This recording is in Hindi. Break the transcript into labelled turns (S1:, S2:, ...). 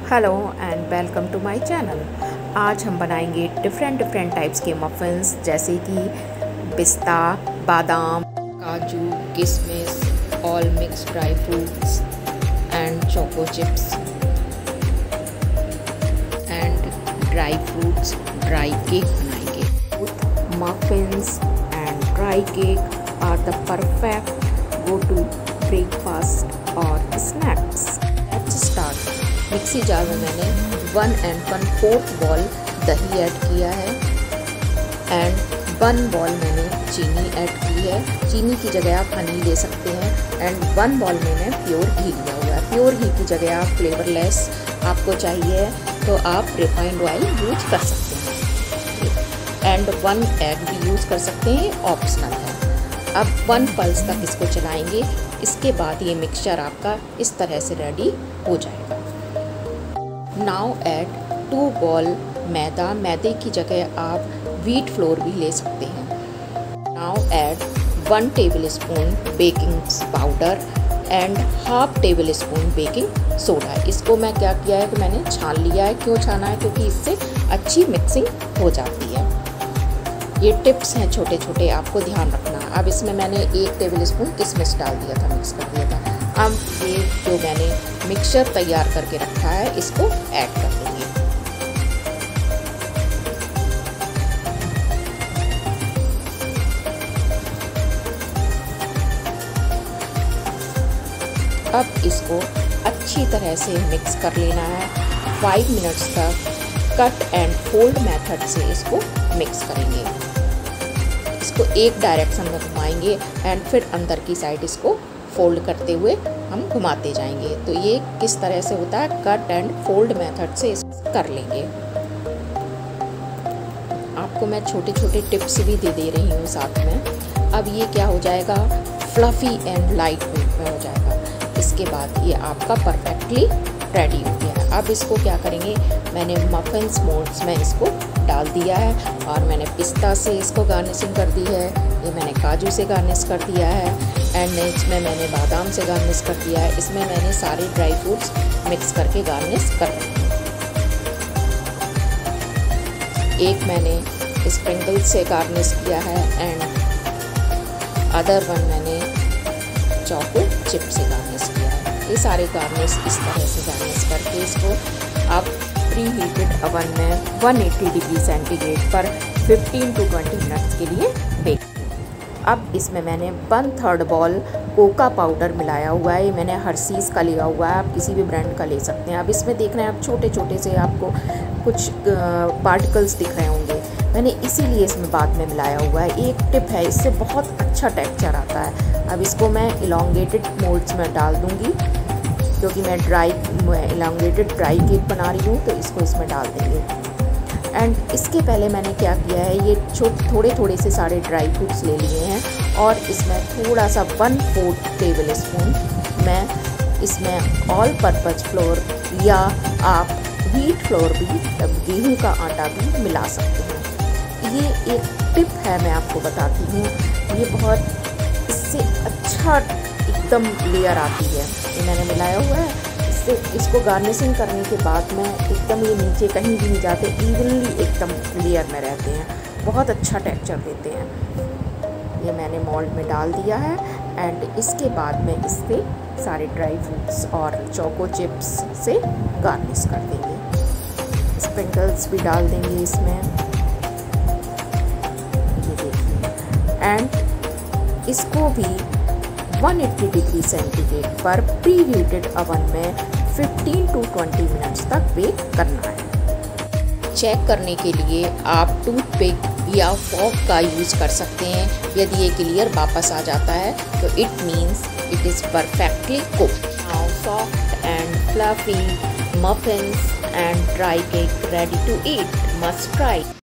S1: Hello and welcome to my channel. आज हम बनाएंगे डिफरेंट टाइप्स के मफ़िन्स, जैसे कि पिस्ता, बादाम, काजू, किशमिश, all mix dry fruits and choco chips and dry fruits dry cake बनाएंगे। Muffins and dry cake are the perfect go to breakfast और snacks. Let's start. Mixie jar में मैंने 1 बॉल दही ऐड किया है एंड 1 बॉल मैंने चीनी ऐड की है। चीनी की जगह आप हनी ले सकते हैं। एंड 1 बॉल मैंने प्योर घी लिया हुआ है। प्योर घी की जगह आप फ्लेवरलेस आपको चाहिए तो आप रिफाइंड ऑयल यूज कर सकते हैं। एंड 1 एग भी यूज़ कर सकते हैं, ऑप्शनल है। अब 1 पल्स तक इसको चलाएंगे। इसके बाद ये मिक्सचर आपका इस तरह से रेडी हो जाएगा। Now add 2 bowl maida. मैदे की जगह आप व्हीट फ्लोर भी ले सकते हैं। Now add 1 tablespoon baking powder and half tablespoon baking soda. इसको मैं क्या किया है कि मैंने छान लिया है। क्यों छाना है? क्योंकि इससे अच्छी मिक्सिंग हो जाती है। ये टिप्स हैं छोटे छोटे, आपको ध्यान रखना। अब इसमें मैंने 1 टेबल स्पून किशमिश डाल दिया था, मिक्स कर दिया था। अब ये जो मैंने मिक्सचर तैयार करके रखा है इसको ऐड कर देंगे। अब इसको अच्छी तरह से मिक्स कर लेना है। 5 मिनट्स तक कट एंड फोल्ड मेथड से इसको मिक्स करेंगे। इसको एक डायरेक्शन में घुमाएंगे एंड फिर अंदर की साइड इसको फोल्ड करते हुए हम घुमाते जाएंगे। तो ये किस तरह से होता है, कट एंड फोल्ड मेथड से इसको कर लेंगे। आपको मैं छोटे छोटे टिप्स भी दे रही हूँ साथ में। अब ये क्या हो जाएगा, फ्लफी एंड लाइट वेट में हो जाएगा। इसके बाद ये आपका परफेक्टली रेडी हो गया है। अब इसको क्या करेंगे, मैंने मफ़िन्स मोल्ड्स में इसको डाल दिया है और मैंने पिस्ता से इसको गार्निशिंग कर दी है। ये मैंने काजू से गार्निश कर दिया है एंड इसमें मैंने बादाम से गार्निश कर दिया है। इसमें मैंने सारे ड्राई फ्रूट्स मिक्स करके गार्निश कर दिए। एक मैंने स्प्रिंकल से गार्निश किया है एंड अदर वन मैंने चोको चिप से गार्निश किया है। ये सारे गार्निश इस तरह से गार्निश करके इसको आप प्री हीटेड ओवन में 180 डिग्री सेंटीग्रेड पर 15 to 20 मिनट्स के लिए बेक। अब इसमें मैंने 1/3 बॉल कोका पाउडर मिलाया हुआ है। मैंने हर्शीज़ का लिया हुआ है, आप किसी भी ब्रांड का ले सकते हैं। अब इसमें देख रहे हैं आप छोटे छोटे से आपको कुछ पार्टिकल्स दिख रहे होंगे। मैंने इसीलिए इसमें बाद में मिलाया हुआ है। एक टिप है, इससे बहुत अच्छा टेक्सचर आता है। अब इसको मैं इलांगेटेड मोल्ड्स में डाल दूँगी, क्योंकि मैं इलांगेटेड ड्राई केक बना रही हूँ, तो इसको इसमें डाल देंगे। एंड इसके पहले मैंने क्या किया है, ये थोड़े से सारे ड्राई फ्रूट्स ले लिए हैं और इसमें थोड़ा सा 1/4 टेबल स्पून मैं इसमें ऑल पर्पज़ फ्लोर या आप व्हीट फ्लोर भी, गेहूं का आटा भी मिला सकते हैं। ये एक टिप है, मैं आपको बताती हूँ। ये बहुत इससे अच्छा एकदम लेयर आती है। ये मैंने मिलाया हुआ है। इसको गार्निशिंग करने के बाद में एकदम ये नीचे कहीं भी नहीं जाते, इवनली एकदम लेयर में रहते हैं, बहुत अच्छा टेक्सचर देते हैं। ये मैंने मोल्ड में डाल दिया है एंड इसके बाद में इससे सारे ड्राई फ्रूट्स और चोको चिप्स से गार्निश कर देंगे। स्प्रिंकल्स भी डाल देंगे इसमें, ये देखिए। एंड इसको भी 180 डिग्री सेंटीग्रेड पर प्री हीटेड ओवन में 15 to 20 मिनट्स तक बेक करना है। चेक करने के लिए आप टूथपिक या फॉर्क का यूज़ कर सकते हैं। यदि ये क्लियर वापस आ जाता है तो it means it is perfectly cooked. Now soft and fluffy muffins and dry cake ready to eat, must try.